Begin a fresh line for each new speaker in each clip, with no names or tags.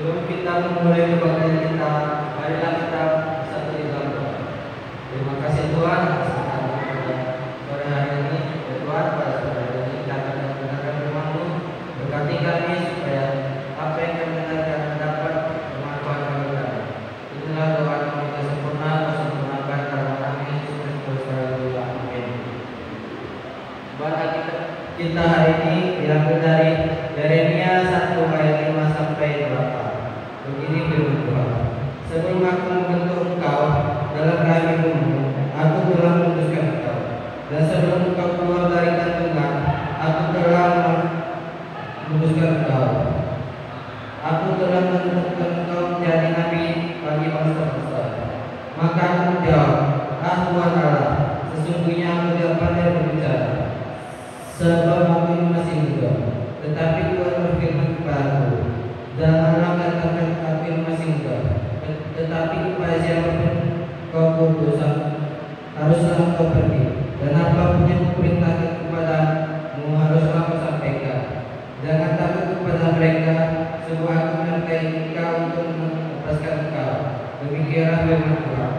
Sebelum kita memulai kebaktian kita, marilah kita bersatu di dalam doa. Terima kasih Tuhan atas kehadiran pada sore hari ini. Ya Tuhan, pada sore hari ini kami akan mendengarkan firman-Mu. Berkati kami supaya apa yang kami dengarkan dapat bermanfaat bagi kami. Inilah doa kami yang sempurna, sempurnakan dalam nama Yesus Kristus. Amin. Baca kita hari ini diambil dari Yeremia 1 ayat 5 sampai 8. Begini firman Tuhan. Sebelum aku membentuk engkau dalam rahim ibumu, aku telah memutuskan engkau. Dan sebelum engkau keluar dari kandungan, aku telah memutuskan engkau. Aku telah menentukan engkau menjadi nabi bagi bangsa-bangsa. Maka aku menjawab, ah Tuhan Allah, sesungguhnya aku tidak pandai berbicara, sebab aku ini masih muda. Tetapi Tuhan berfirman kepadaku, janganlah katakan aku ini masih muda, tetapi kepada siapapun kau kutuskan, haruslah kau pergi, dan apapun yang kuperintahkan kepadamu haruslah kau sampaikan. Jangan takut kepada mereka, sebab aku menyertai engkau untuk melepaskan engkau. Demikianlah firman Tuhan.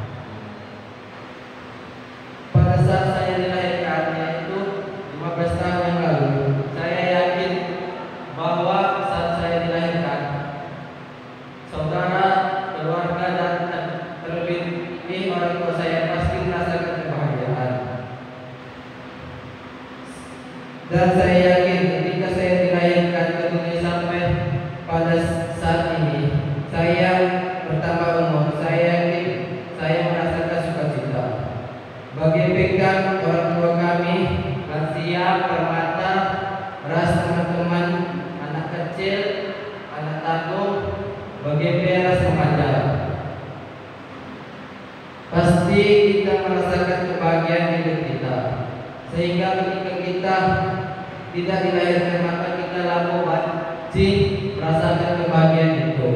Pada saat saya dilahirkan, yaitu 15 tahun yang lalu, saya yakin bahwa saat saya dilahirkan, saudara, keluarga, dan terlebih orang tua saya pasti merasakan kebahagiaan. Dan saya yakin ketika saya dilahirkan ke dunia sampai pada saat ini, saya bertambah umur, saya yakin saya merasakan sukacita. Bagi pegang orang tua kami, lansia, permata, ras teman-teman, anak kecil, anak tanggung, bagi peras remaja, pasti kita merasakan kebahagiaan hidup kita. Sehingga ketika kita tidak dilahirkan, maka kita lalu wajib merasakan kebahagiaan itu.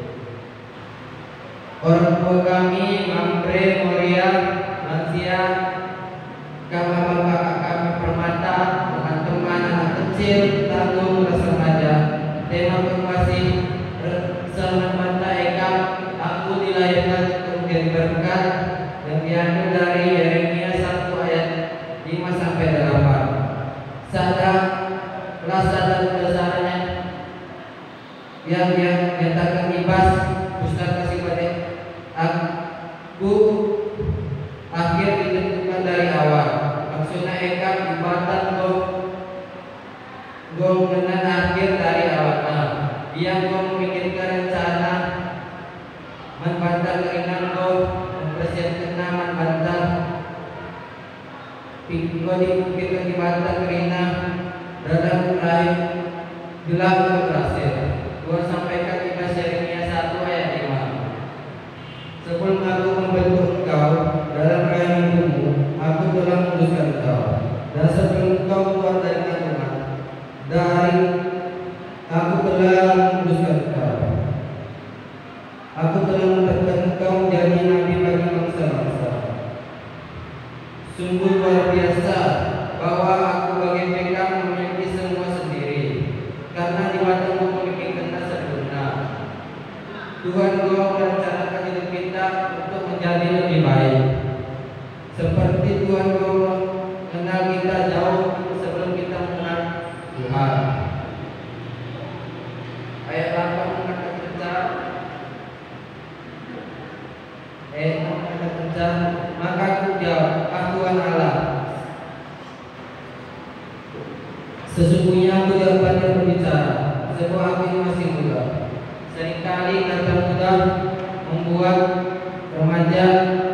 Orang tua kami, Mampre, Moria, lansia, kakak kami permata, teman-teman, anak kecil, tanggung, ras remaja, tema masih Salman Mata Eka, aku dilahirkan untuk menjadi berkat, yang diambil dari Yeremia 1 ayat 5 sampai 8. Sadar rasa dan dasarnya yang menyatakan ibas pustaka sifat aku akhir ditentukan dari awal. Maksudnya Eka ibatan go dengan akhir dari awalnya. Dia memikirkan rencana membantah keinginan go, mempersiapkan nama membantah Pingo dimungkinkan dibantah kerina dalam rahim gelap berhasil. Tuhan sampaikan di Yeremia 1 ayat 5. Sebelum aku membentuk engkau dalam rahim ibumu, aku telah memutuskan engkau. Dan sebelum engkau keluar dari kandungan, aku telah memutuskan engkau. Aku telah menetapkan engkau menjadi nabi bagi bangsa-bangsa. Sungguh luar biasa bahwa aku bagi mereka memiliki semua sendiri, karena di matamu memikirkan sempurna. Tuhan Kau merencanakan hidup kita untuk menjadi lebih baik, seperti Tuhan Kau mengenal kita jauh sebelum kita mengenal Tuhan. Ayat 8 mengatakan, maka aku jawab, ah Tuhan Allah, sesungguhnya aku tidak pandai berbicara, sebab aku ini masih muda. Seringkali kata muda membuat remaja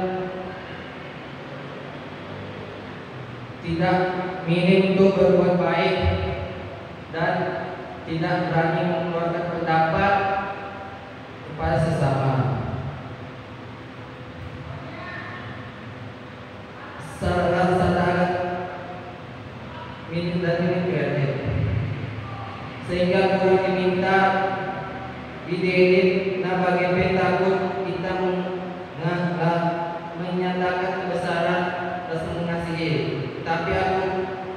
tidak minim untuk berbuat baik dan tidak berani mengeluarkan pendapat kepada sesama. Sangat minim dan minim kreatif, sehingga guru diminta dididik bagaimana takut kita menyatakan kebesaran dan mengasihi. Tapi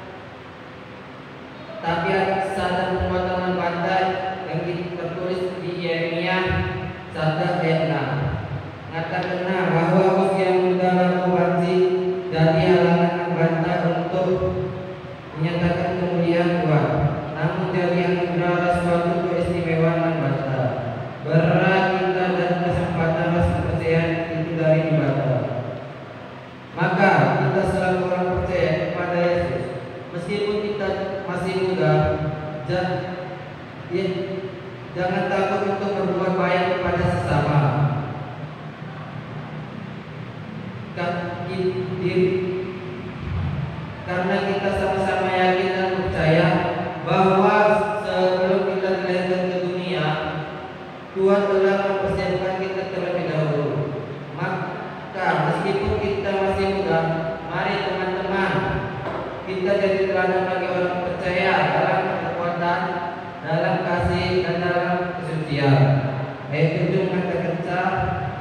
sadar pembuatan bandai yang tertulis di Yeremia 1 ayat 6. Ngatakan bahwa usia muda laku banci dari halangan membantah untuk menyatakan kemuliaan Tuhan. Namun dari anugerah suatu keistimewaan membantah. Berat kita dan kesempatan kepercayaan itu dari dibantah. Maka kita selalu orang percaya kepada Yesus, meskipun kita masih muda, jangan takut untuk berbuat baik kepada sesama. Karena kita sama-sama yakin dan percaya bahwa sebelum kita dilahirkan ke dunia, Tuhan telah mempersiapkan kita terlebih dahulu. Maka meskipun kita masih muda, mari teman-teman kita jadi teladan bagi orang percaya dalam kekuatan, dalam kasih dan dalam kesucian. Ayat 7 mengatakan,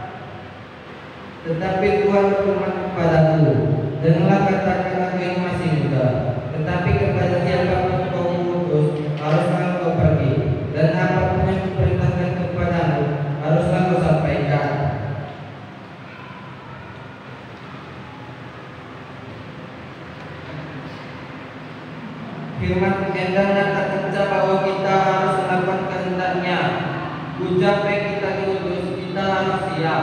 tetapi Tuhan berfirman kepadaku, janganlah katakan aku yang masih muda, tetapi kepada siapa pun kau utus, haruslah kau pergi, dan apapun yang kuperintahkan kepadamu, haruslah kau sampaikan. Firman Tuhan kata bahwa kita harus melakukan kehendaknya. Ucap kita diutus, kita harus siap.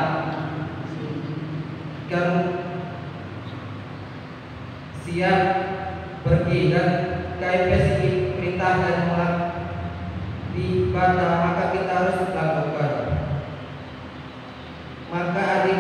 Siap pergi dan KFS perintahkan di Batam, maka kita harus lakukan. Maka adik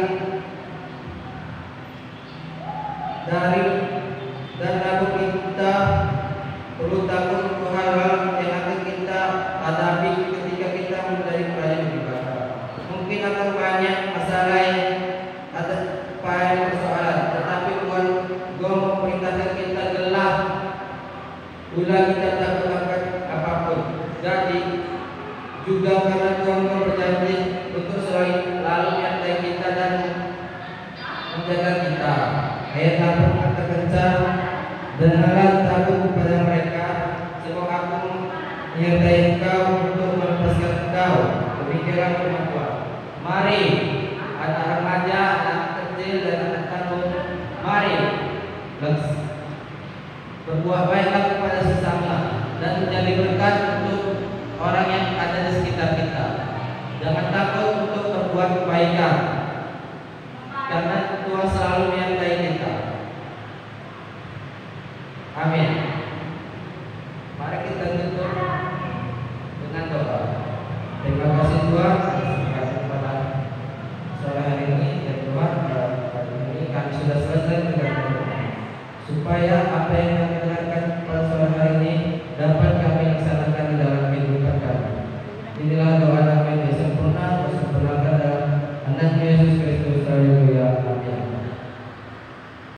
dari dan lalu kita perlu takut untuk hal-hal yang akan kita hadapi ketika kita menjadi pelayan di Batam. Mungkin akan banyak masalah yang ada banyak persoalan, tetapi Tuhan memerintahkan kita gelah ulah kita takut akan apapun. Jadi juga karena Tuhan berjanji untuk selalu menyertai kita dan menjaga kita. Ayat 8 mengatakan, janganlah takut kepada mereka, sebab aku menyertai engkau untuk melepaskan engkau. Demikianlah firman Tuhan. Mari anak remaja, anak kecil dan anak tanggung, mari berbuat baiklah kepada sesama dan menjadi berkat untuk orang yang ada di sekitar kita. Jangan takut untuk berbuat kebaikan, karena Tuhan selalu menyertai kita. Amin. Mari kita tutup dengan doa. Terima kasih Tuhan kepada sore hari ini. Ya Tuhan, hari ini kami sudah selesai dengan doa, supaya apa yang kami dengarkan